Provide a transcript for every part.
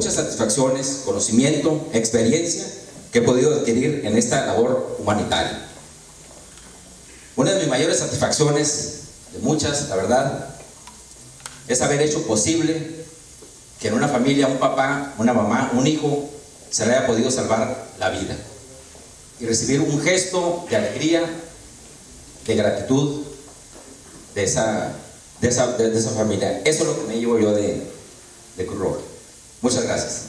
muchas satisfacciones, conocimiento, experiencia que he podido adquirir en esta labor humanitaria. Una de mis mayores satisfacciones, de muchas, la verdad, es haber hecho posible que en una familia, un papá, una mamá, un hijo, se le haya podido salvar la vida. Y recibir un gesto de alegría, de gratitud de esa familia. Eso es lo que me llevo yo de Cruz Roja. Muchas gracias.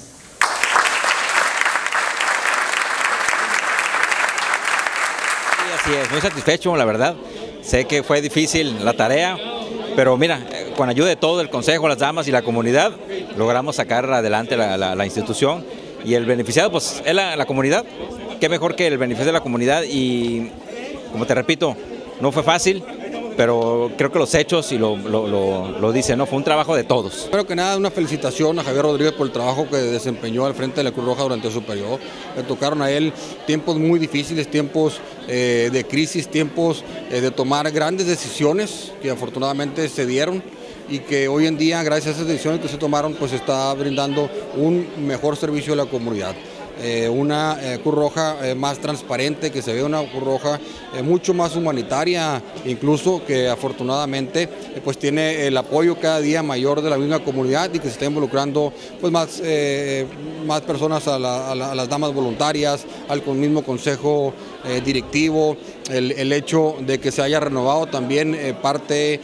Sí, así es, muy satisfecho, la verdad. Sé que fue difícil la tarea, pero mira, con ayuda de todo el consejo, las damas y la comunidad, logramos sacar adelante la institución, y el beneficiado pues es la comunidad. Qué mejor que el beneficio de la comunidad, y como te repito, no fue fácil, pero creo que los hechos y lo dicen, ¿no? Fue un trabajo de todos. Primero que nada, una felicitación a Javier Rodríguez por el trabajo que desempeñó al frente de la Cruz Roja durante su periodo. Le tocaron a él tiempos muy difíciles, tiempos de crisis, tiempos de tomar grandes decisiones que afortunadamente se dieron, y que hoy en día, gracias a esas decisiones que se tomaron, pues está brindando un mejor servicio a la comunidad. Una Cruz Roja más transparente, que se ve una Cruz Roja mucho más humanitaria, incluso que afortunadamente pues tiene el apoyo cada día mayor de la misma comunidad, y que se está involucrando pues más personas a las damas voluntarias, al mismo consejo directivo, el hecho de que se haya renovado también parte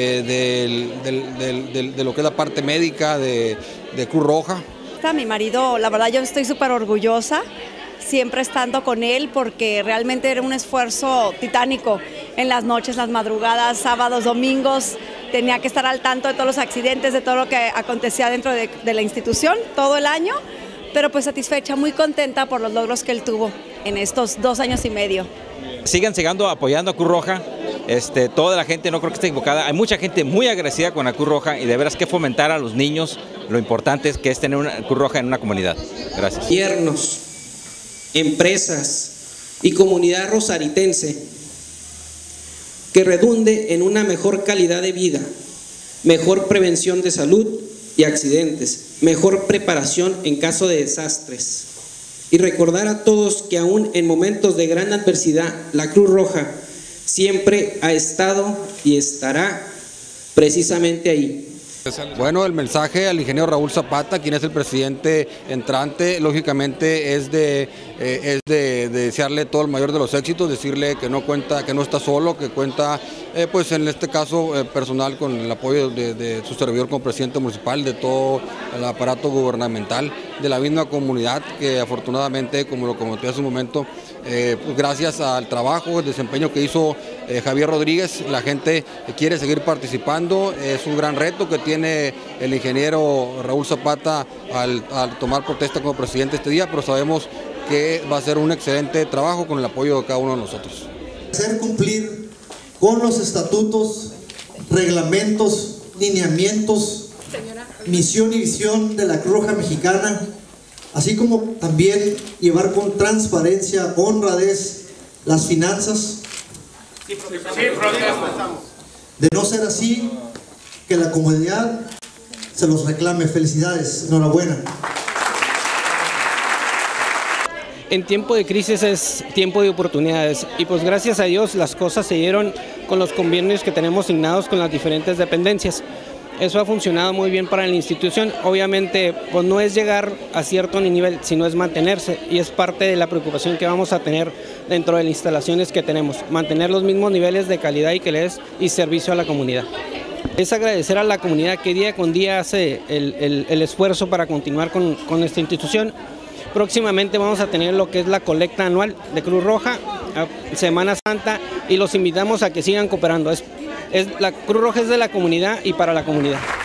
de lo que es la parte médica de Cruz Roja. Mi marido, la verdad yo estoy súper orgullosa, siempre estando con él, porque realmente era un esfuerzo titánico. En las noches, las madrugadas, sábados, domingos, tenía que estar al tanto de todos los accidentes, de todo lo que acontecía dentro de la institución todo el año, pero pues satisfecha, muy contenta por los logros que él tuvo en estos 2 años y medio. Sigan apoyando a Cruz Roja. Toda la gente no creo que esté equivocada. Hay mucha gente muy agradecida con la Cruz Roja, y de veras que fomentar a los niños lo importante es que es tener una Cruz Roja en una comunidad. Gracias. Gobiernos, empresas y comunidad rosaritense que redunde en una mejor calidad de vida, mejor prevención de salud y accidentes, mejor preparación en caso de desastres. Y recordar a todos que aún en momentos de gran adversidad, la Cruz Roja siempre ha estado y estará precisamente ahí. Bueno, el mensaje al ingeniero Raúl Zapata, quien es el presidente entrante, lógicamente es de desearle todo el mayor de los éxitos, decirle que no cuenta, que no está solo, que cuenta, pues en este caso personal, con el apoyo de su servidor como presidente municipal, de todo el aparato gubernamental, de la misma comunidad, que afortunadamente, como lo comenté hace un momento, pues gracias al trabajo, el desempeño que hizo Javier Rodríguez, la gente quiere seguir participando. Es un gran reto que tiene el ingeniero Raúl Zapata al tomar protesta como presidente este día, pero sabemos que va a ser un excelente trabajo con el apoyo de cada uno de nosotros. Hacer cumplir con los estatutos, reglamentos, lineamientos, misión y visión de la Cruz Roja Mexicana, así como también llevar con transparencia, honradez las finanzas. De no ser así, que la comunidad se los reclame. Felicidades, enhorabuena. En tiempo de crisis es tiempo de oportunidades, y pues gracias a Dios las cosas se dieron con los convenios que tenemos signados con las diferentes dependencias. Eso ha funcionado muy bien para la institución. Obviamente pues no es llegar a cierto nivel, sino es mantenerse, y es parte de la preocupación que vamos a tener dentro de las instalaciones que tenemos, mantener los mismos niveles de calidad y servicio a la comunidad. Es agradecer a la comunidad que día con día hace el esfuerzo para continuar con esta institución. Próximamente vamos a tener lo que es la colecta anual de Cruz Roja, Semana Santa, y los invitamos a que sigan cooperando. La Cruz Roja es de la comunidad y para la comunidad.